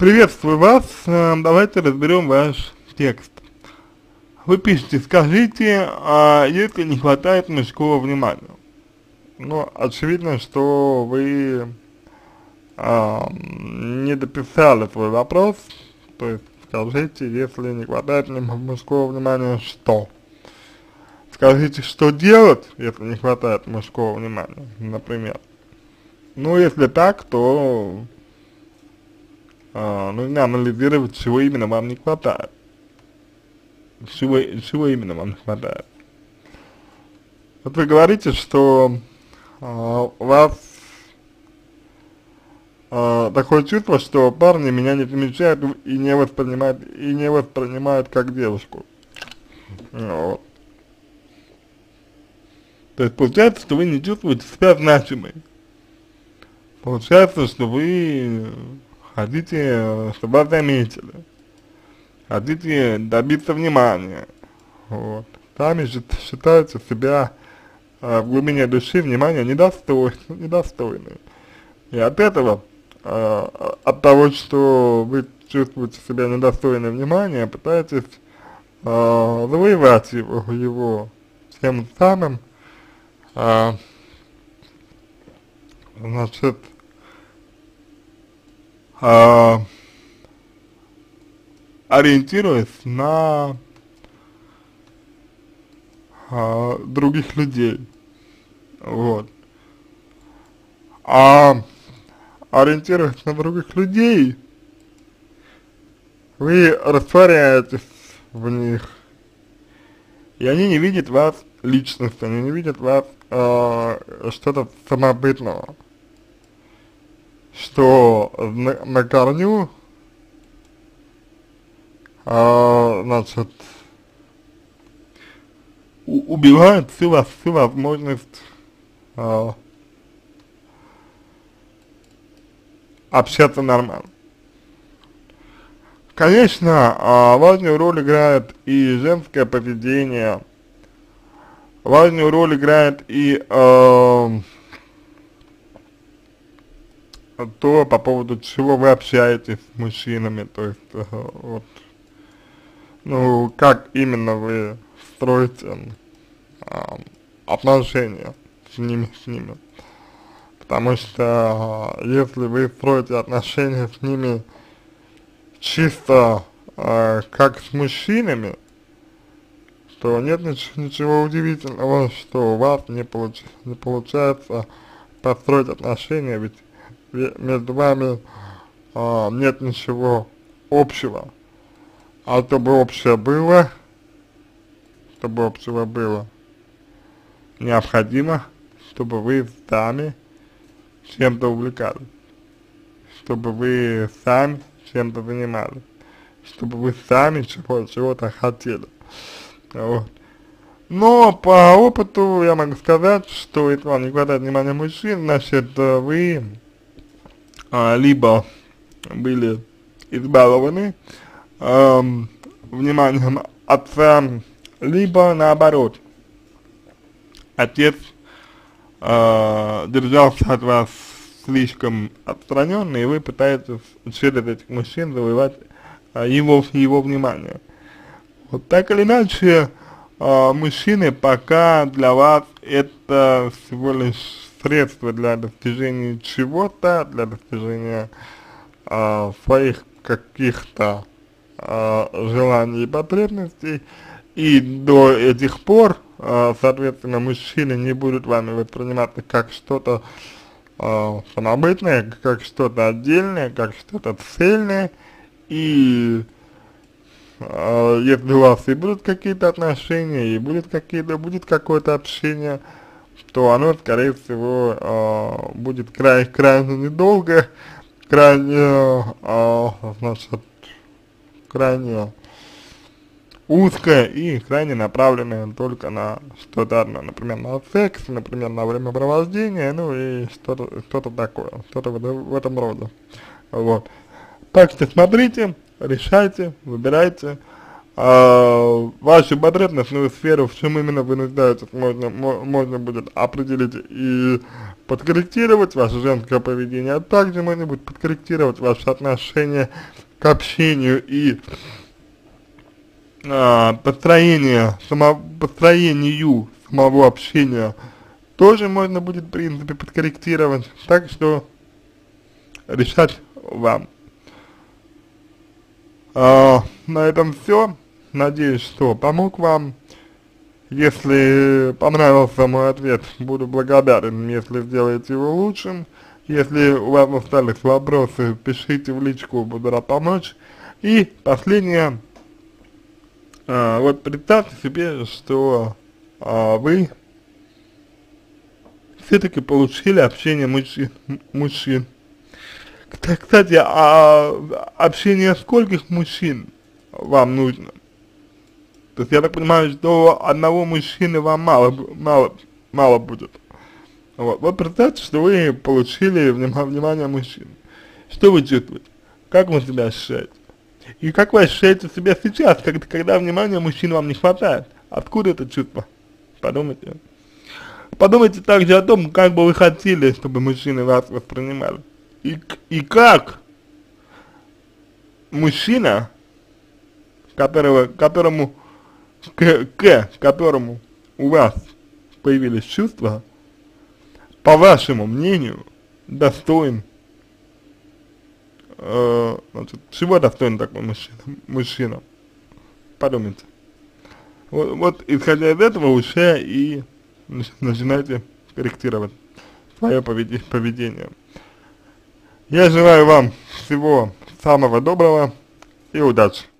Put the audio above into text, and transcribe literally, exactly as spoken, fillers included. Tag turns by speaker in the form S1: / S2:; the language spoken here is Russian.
S1: Приветствую вас. Э, Давайте разберем ваш текст. Вы пишете: скажите, а если не хватает мужского внимания? Ну, очевидно, что вы а, не дописали свой вопрос. То есть скажите, если не хватает мне мужского внимания, что? Скажите, что делать, если не хватает мужского внимания, например. Ну, если так, то а, нужно анализировать, чего именно вам не хватает. Чего, чего именно вам не хватает. Вот вы говорите, что а, у вас а, такое чувство, что парни меня не замечают и не воспринимают, и не воспринимают как девушку. Вот. То есть получается, что вы не чувствуете себя значимой. Получается, что вы хотите, чтобы вас заметили. Хотите добиться внимания. Вот. Сами считаете себя а, в глубине души внимания недостой, недостойны. И от этого, а, от того, что вы чувствуете себя недостойным внимания, пытаетесь а, завоевать его, его тем самым, а, значит, а, ориентируясь на а, других людей, вот. А ориентируясь на других людей, вы растворяетесь в них, и они не видят вас личностью, они не видят вас а, что-то самобытного, что на, на корню, а, значит, у, убивает всю, вас, всю возможность а, общаться нормально. Конечно, а, важную роль играет и женское поведение, важную роль играет и а, то, по поводу чего вы общаетесь с мужчинами, то есть, э, вот, ну, как именно вы строите э, отношения с ними, с ними. Потому что э, если вы строите отношения с ними чисто э, как с мужчинами, то нет ничего, ничего удивительного, что у вас не, получ, не получается построить отношения, ведь между вами а, нет ничего общего. А чтобы общее было, чтобы общего было, необходимо, чтобы вы сами чем-то увлекались, чтобы вы сами чем-то занимались, чтобы вы сами чего, чего-то хотели. Вот. Но по опыту я могу сказать, что если вам не хватает внимания мужчин, значит вы а, либо были избалованы а, вниманием отца, либо наоборот, отец а, держался от вас слишком отстраненно, и вы пытаетесь через этих мужчин завоевать а, его, его внимание. Вот так или иначе, а, мужчины пока для вас это всего лишь средство для достижения чего-то, для достижения а, своих каких-то а, желаний и потребностей, и до этих пор, а, соответственно, мужчины не будут вами восприниматься как что-то а, самобытное, как что-то отдельное, как что-то цельное, и а, если у вас и будут какие-то отношения, и будет какие-то, будет какое-то общение, то оно, скорее всего, э, будет край, крайне недолго, крайне, э, значит, крайне узкое и крайне направленное только на что-то одно, например, на секс, например, на времяпровождение, ну и что-то что-то такое, что-то в, в этом роде. Вот. Так что смотрите, решайте, выбирайте, э, вашу потребностную сферу, в чем именно вы нуждаетесь, можно, можно будет определить и подкорректировать ваше женское поведение, а также можно будет подкорректировать ваше отношение к общению и э, построение, само, построению самого общения тоже можно будет, в принципе, подкорректировать, так что решать вам. А, на этом все. Надеюсь, что помог вам. Если понравился мой ответ, буду благодарен, если сделаете его лучшим. Если у вас остались вопросы, пишите в личку, буду рад помочь. И последнее. А, вот представьте себе, что а, вы все-таки получили общение мужчин. мужчин. Кстати, а общение скольких мужчин вам нужно? То есть я так понимаю, что одного мужчины вам мало, мало, мало будет. Вот, вот представьте, что вы получили вним, внимание мужчин. Что вы чувствуете? Как вы себя ощущаете? И как вы ощущаете себя сейчас, когда, когда внимания мужчин вам не хватает? Откуда это чувство? Подумайте. Подумайте также о том, как бы вы хотели, чтобы мужчины вас воспринимали. И, и как мужчина, которого, которому, к, к которому у вас появились чувства, по вашему мнению, достоин, э, значит, чего достоин такой мужчина? мужчина? Подумайте. Вот, вот исходя из этого уже и начинайте корректировать свое поведение. Я желаю вам всего самого доброго и удачи.